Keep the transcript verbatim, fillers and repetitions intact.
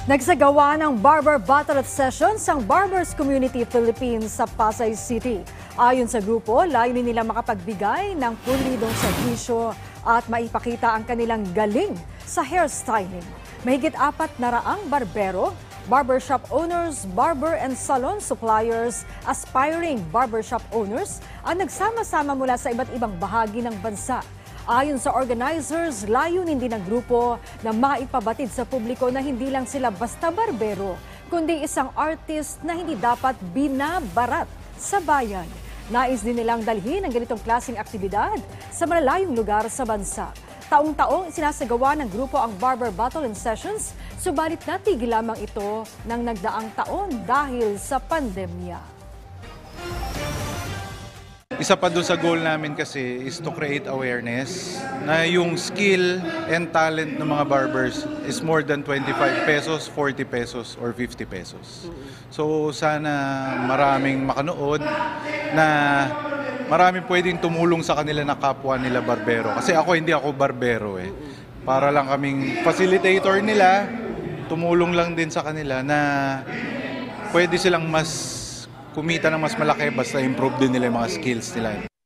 Nagsagawa ng barber battle of sessions ang Barbers Community Philippines sa Pasay City. Ayon sa grupo, layunin nila makapagbigay ng pulidong serbisyo at maipakita ang kanilang galing sa hairstyling. Mahigit apat na raang barbero, barbershop owners, barber and salon suppliers, aspiring barbershop owners ang nagsama-sama mula sa iba't ibang bahagi ng bansa. Ayon sa organizers, layunin din ng grupo na maipabatid sa publiko na hindi lang sila basta barbero, kundi isang artist na hindi dapat binabarat sa bayan. Nais din nilang dalhin ang ganitong klaseng aktibidad sa malalayong lugar sa bansa. Taong-taong sinasagawa ng grupo ang Barber Battle and Sessions, subalit natigil lamang ito ng nagdaang taon dahil sa pandemya. Isa pa doon sa goal namin kasi is to create awareness na yung skill and talent ng mga barbers is more than twenty-five pesos, forty pesos, or fifty pesos. So sana maraming makanood na maraming pwedeng tumulong sa kanila na kapwa nila barbero. Kasi ako hindi ako barbero eh. Para lang kaming facilitator nila, tumulong lang din sa kanila na pwede silang mas kumita ng mas malaki basta improve din nila yung mga skills nila.